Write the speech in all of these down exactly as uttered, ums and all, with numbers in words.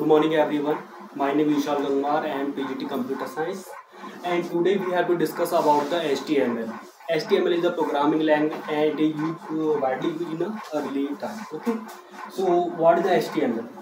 Good morning everyone. My name is Vishal Gangwar. I am P G T Computer Science, and today we have to discuss about the H T M L. H T M L is the programming language and it is used, uh, widely used in a early time. Okay. So what is the H T M L?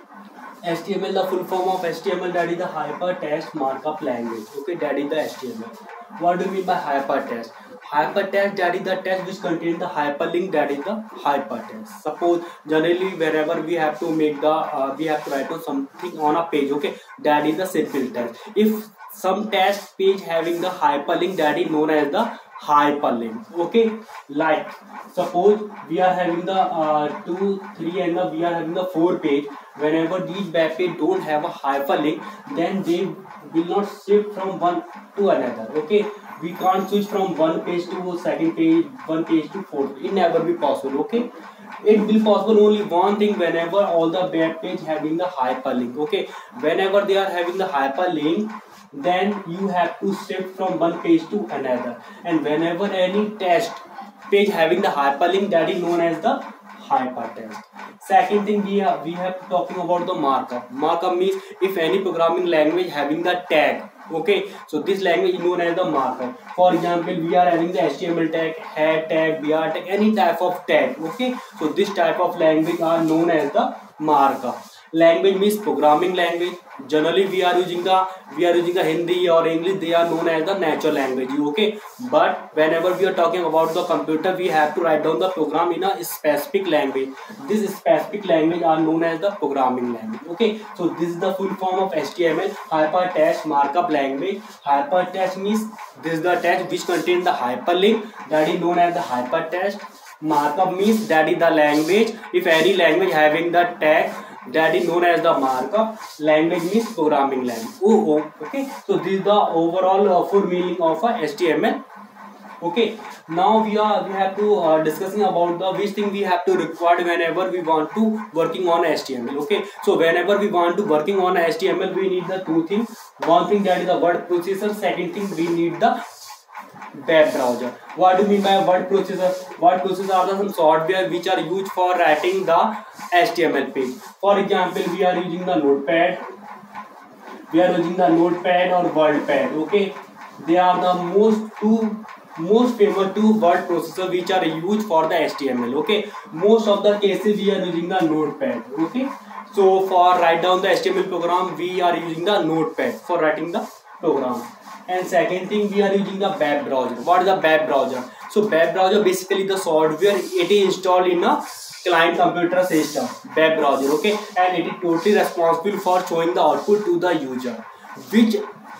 H T M L, the full form of H T M L, that is the Hypertext Markup Language. Okay, that is the H T M L. What do you mean by hypertext? Hypertext, that is the text which contains the hyperlink, that is the hypertext. Suppose generally wherever we have to make the uh, we have to write on something on a page, okay, that is the simple text. If some text page having the hyperlink, that is known as the hyperlink. Okay, like suppose we are having the uh, two, three, and the, we are having the four page. Whenever these web page don't have a hyperlink, then they will not shift from one to another. Okay, we can't switch from one page to second page, one page to fourth. It never be possible. Okay, it will possible only one thing, whenever all the web page having the hyperlink. Okay, whenever they are having the hyperlink, then you have to shift from one page to another. And whenever any text page having the hyperlink, that is known as the hypertext. Second thing, we have we have talking about the markup. Markup means if any programming language having the tag. Okay, so this language is known as the markup. For example, we are having the H T M L tag, head tag, B R tag, any type of tag. Okay, so this type of language are known as the markup. Language means programming language. Generally we are using the we are using the Hindi or English, they are known as the natural language. Okay, but whenever we are talking about the computer, we have to write down the program in a specific language. This specific language are known as the programming language. Okay, so this is the full form of H T M L, Hypertext Markup Language. Hypertext means this is the text which contains the hyperlink, that is known as the hypertext. Markup means that is the language, if any language having the tag, that is known as the markup. Language means programming language. Oh, oh, okay. So this is the overall uh, full meaning of a H T M L. Okay. Now we are we have to uh, discussing about the which thing we have to record whenever we want to working on H T M L. Okay. So whenever we want to working on H T M L, we need the two things. One thing, that is the word processor. Second thing, we need the web browser. What do you mean by word processor? Word processor are the some software which are used for writing the H T M L page. For example, we are using the Notepad. We are using the Notepad or WordPad. Okay, they are the most two most famous two word processor which are used for the H T M L. Okay, most of the cases we are using the Notepad. Okay, so for write down the H T M L program, we are using the Notepad for writing the program. And second thing, we are using the web browser. What is the web browser? So web browser basically the software, it is installed in a client computer system, web browser. Okay, and it is totally responsible for showing the output to the user, which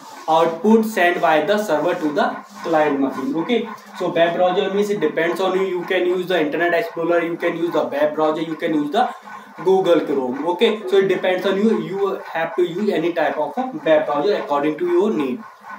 output sent by the server to the client machine. Okay, so web browser means it depends on you. You can use the Internet Explorer, you can use the web browser, you can use the Google Chrome. Okay, so it depends on you. You have to use any type of a web browser according to your need.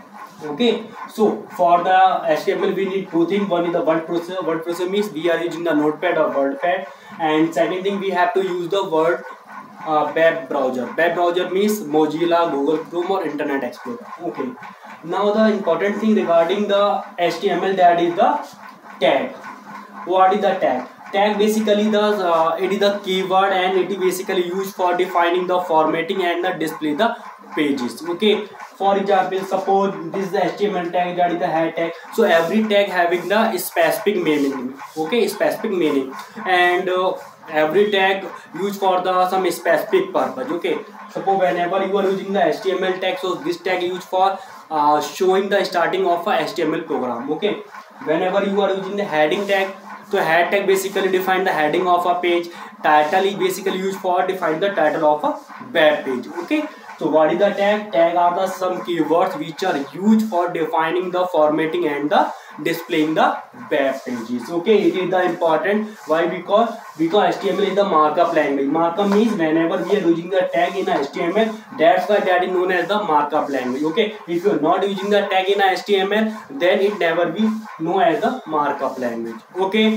Okay, so for the H T M L we need two things. One is the word processor. Word processor means we are using the Notepad or WordPad, and second thing, we have to use the word uh, web browser. Web browser means Mozilla, Google Chrome or Internet Explorer. Okay, now the important thing regarding the H T M L, that is the tag. What is the tag? Tag basically the uh, it is the keyword, and it is basically used for defining the formatting and the display the pages. Okay, for example, suppose this is the H T M L tag, that is the head tag. So every tag having the specific meaning. Okay, specific meaning, and uh, every tag used for the some specific purpose. Okay, suppose whenever you are using the H T M L tag, so this tag used for uh, showing the starting of a H T M L program. Okay, whenever you are using the heading tag, so head tag basically define the heading of a page. Title is basically used for define the title of a web page. Okay, so what is the tag? Tag are the some keywords which are used for defining the formatting and the displaying the web pages. Okay, it is the important. Why? Because because H T M L is the markup language. Markup means whenever we are using the tag in a H T M L, that's why that is known as the markup language. Okay, if you are not using the tag in a H T M L, then it never be known as the markup language. Okay,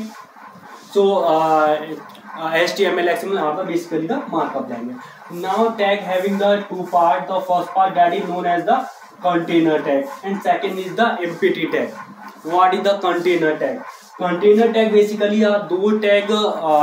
so uh, uh, H T M L, X M L are the basically the markup language. Now tag having the two parts. The first part, that is known as the container tag, and second is the empty tag. What is the container tag? Container tag basically are those tag uh,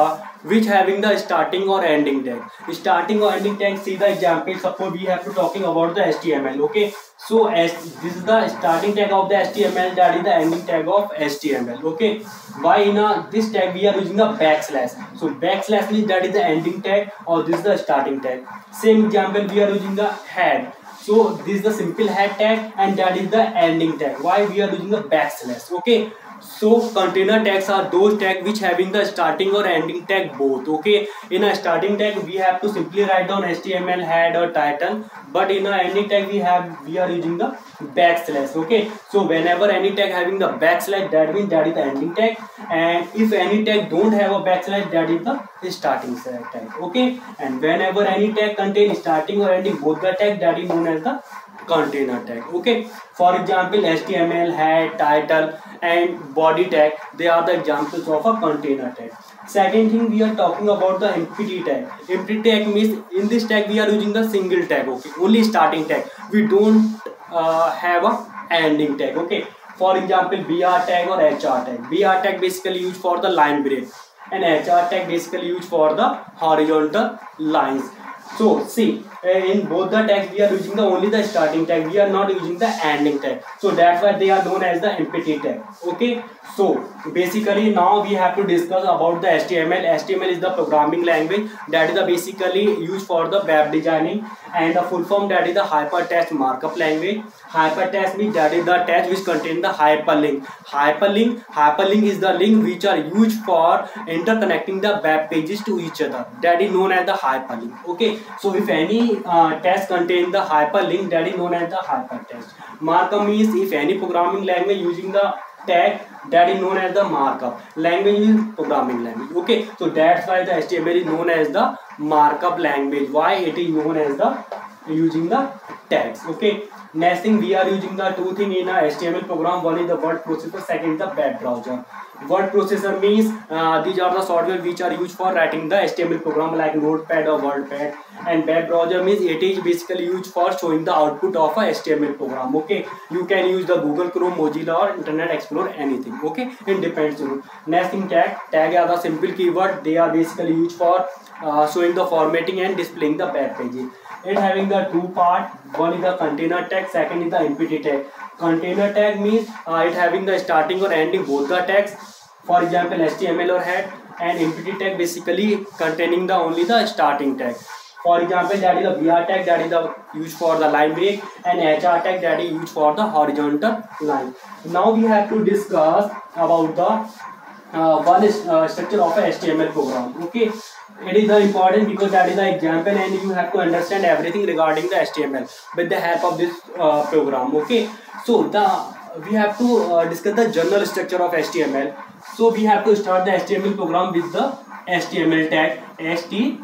which having the starting or ending tag. Starting or ending tag, see the example. Suppose we have to talking about the H T M L. Okay, so as this is the starting tag of the H T M L, that is the ending tag of H T M L. Okay, why in a this tag we are using the backslash? So backslash means that is the ending tag, or this is the starting tag. Same example, we are using the head. So this is the simple head tag, and that is the ending tag. Why we are using the backslash? Okay, so container tags are those tags which having the starting or ending tag both. Okay, in a starting tag we have to simply write down H T M L, head or title, but in a ending tag we have we are using the backslash. Okay, so whenever any tag having the backslash, that means that is the ending tag, and if any tag don't have a backslash, that is the starting tag. Okay, and whenever any tag contain starting or ending both the tag, that is known as the container tag. Okay, for example, H T M L, head, title and body tag, they are the examples of a container tag. Second thing, we are talking about the empty tag. Empty tag means in this tag we are using the single tag. Okay, only starting tag, we don't uh, have a ending tag. Okay, for example, B R tag or H R tag. B R tag basically used for the line break, and H R tag basically used for the horizontal lines. So see, in both the tags we are using the only the starting tag, we are not using the ending tag, so that's why they are known as the empty tag. Okay, so basically now we have to discuss about the H T M L. H T M L is the programming language that is the basically used for the web designing, and the full form that is the hypertext markup language. Hypertext means that is the text which contain the hyperlink. Hyperlink, hyperlink is the link which are used for interconnecting the web pages to each other. That is known as the hyperlink. Okay, so if any uh, text contain the hyperlink, that is known as the hypertext. Markup means if any programming language using the tag, that is known as the markup language is programming language. Okay, so that's why the H T M L is known as the markup language. Why it is known as the using the tags. Okay, next thing, we are using the two thing in a H T M L program. One is the word processor, second is the web browser. Word processor means uh, these are the software which are used for writing the H T M L program like Notepad or WordPad, and web browser means it is basically used for showing the output of a H T M L program. Okay, you can use the Google Chrome, Mozilla or Internet Explorer, anything. Okay, it depends on you. Next thing, tag. Tag are the simple keyword. They are basically used for uh, showing the formatting and displaying the web pages. It having the two part. One is the container tag, second is the empty tag. Container tag means uh, it having the starting or ending both the tags, for example H T M L or head, and empty tag basically containing the only the starting tag. For example, that is the B R tag, that is the used for the line break, and H R tag, that is used for the horizontal line. Now we have to discuss about the uh, one is uh, structure of a H T M L program. Okay, it is the important because that is the example, and you have to understand everything regarding the H T M L with the help of this uh, program. Okay, so the we have to uh, discuss the general structure of H T M L. So we have to start the H T M L program with the H T M L tag, H T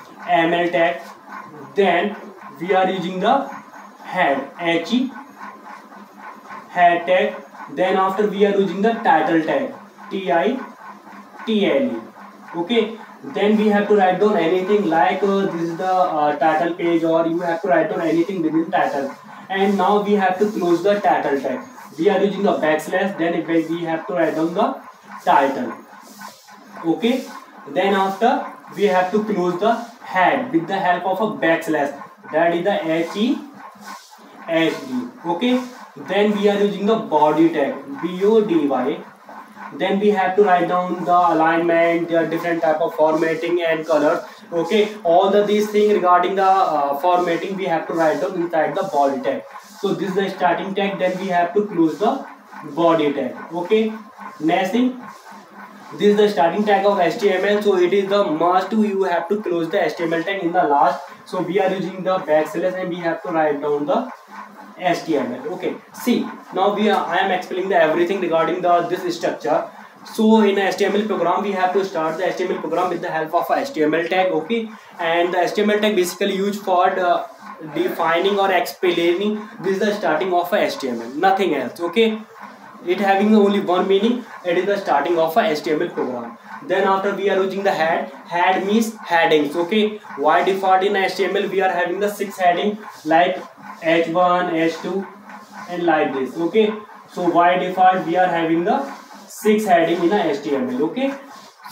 M L tag. Then we are using the head, H E head tag. Then after we are using the title tag, T I T L E. Okay, then we have to write down anything like uh, this is the uh, title page, or you have to write down anything within title. And now we have to close the title tag. We are using a backslash, then we have to write down the title. Okay, then after we have to close the head with the help of a backslash, that is the H E H D. Okay, then we are using the body tag, B O D Y. Then we have to write down the alignment, the different type of formatting and colors. Okay, all the these things regarding the uh, formatting we have to write down inside the body tag. So this is the starting tag, then we have to close the body tag. Okay, next thing, this is the starting tag of H T M L, so it is the must to you have to close the H T M L tag in the last. So we are using the backslash, and we have to write down the H T M L. Okay, see, now we are I am explaining the everything regarding the this structure. So in a H T M L program we have to start the H T M L program with the help of a H T M L tag. Okay, and the H T M L tag basically used for the defining or explaining. This is the starting of a H T M L, nothing else. Okay, it having only one meaning, it is the starting of a H T M L program. Then after we are using the head. Head means headings. Okay, why default in H T M L we are having the six heading like H one, H two and like this. Okay, so by default we are having the six heading in a H T M L. Okay,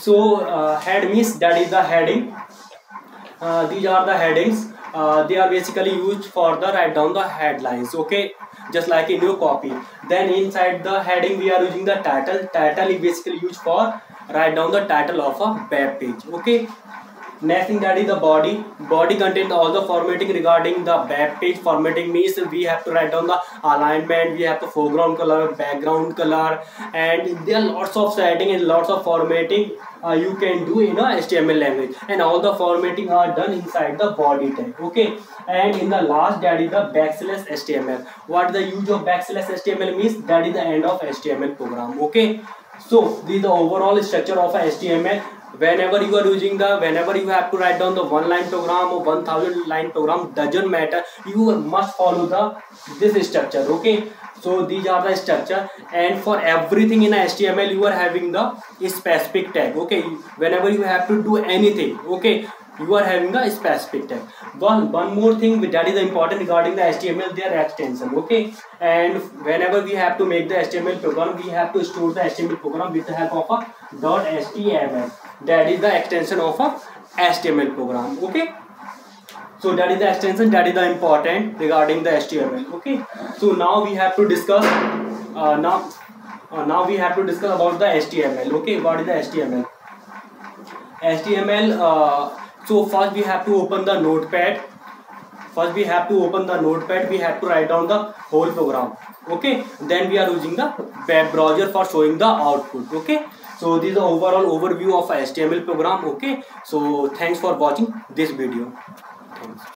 So uh, head means that is the heading. Uh, these are the headings. Uh, they are basically used for the write down the headlines. Okay, just like in your copy. Then inside the heading we are using the title. Title is basically used for write down the title of a web page. Okay. Next thing, that is the body. Body contains all the formatting regarding the web page. Formatting means we have to write down the alignment, we have the foreground color, background color, and there are lots of setting and lots of formatting uh, you can do in a H T M L language, and all the formatting are done inside the body tag. Okay, and in the last, that is the backslash H T M L. What the use of backslash H T M L means? That is the end of H T M L program. Okay, so this is the overall structure of a H T M L. Whenever you are using the, whenever you have to write down the one line program or one thousand line program, doesn't matter, you must follow the this structure. Okay, so these are the structure, and for everything in a H T M L you are having the specific tag. Okay, whenever you have to do anything, okay, you are having the specific tag. One one more thing that is important regarding the H T M L, their extension. Okay, and whenever we have to make the H T M L program, we have to store the H T M L program with the help of a .html. That is the extension of a H T M L program. Okay, so that is the extension, that is the important regarding the H T M L. Okay, so now we have to discuss uh, now uh, now we have to discuss about the H T M L. Okay, what is the H T M L? H T M L, uh, so first we have to open the notepad. First we have to open the notepad, we have to write down the whole program. Okay, then we are using the web browser for showing the output. Okay, so this is the overall overview of H T M L program. Okay, so thanks for watching this video. Thanks.